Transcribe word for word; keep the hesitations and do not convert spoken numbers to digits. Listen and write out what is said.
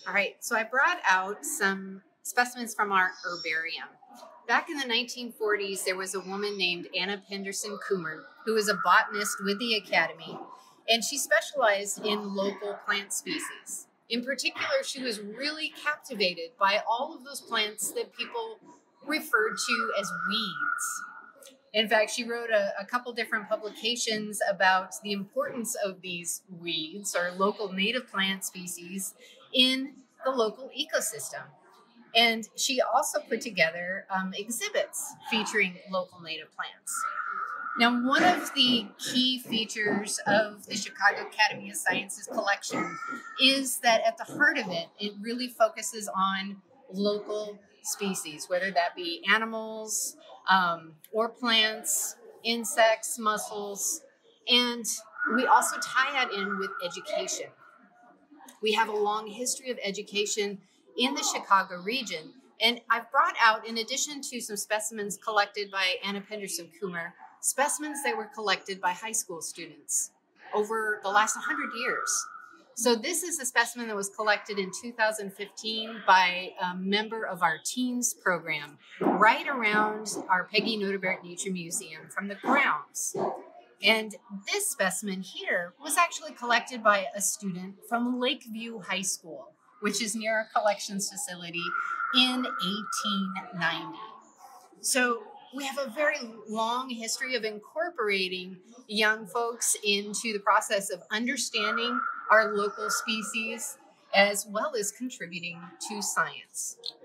All right, so I brought out some specimens from our herbarium. Back in the nineteen forties, there was a woman named Anna Penderson Coomer, who was a botanist with the Academy, and she specialized in local plant species. In particular, she was really captivated by all of those plants that people referred to as weeds. In fact, she wrote a, a couple different publications about the importance of these weeds or local native plant species in the local ecosystem. And she also put together um, exhibits featuring local native plants. Now, one of the key features of the Chicago Academy of Sciences collection is that at the heart of it, it really focuses on local species, whether that be animals um, or plants, insects, mussels, and we also tie that in with education. We have a long history of education in the Chicago region, and I've brought out, in addition to some specimens collected by Anna Penderson Coomer, specimens that were collected by high school students over the last one hundred years. So this is a specimen that was collected in two thousand fifteen by a member of our teens program right around our Peggy Notebaert Nature Museum from the grounds. And this specimen here was actually collected by a student from Lakeview High School, which is near our collections facility, in eighteen ninety. So we have a very long history of incorporating young folks into the process of understanding our local species, as well as contributing to science.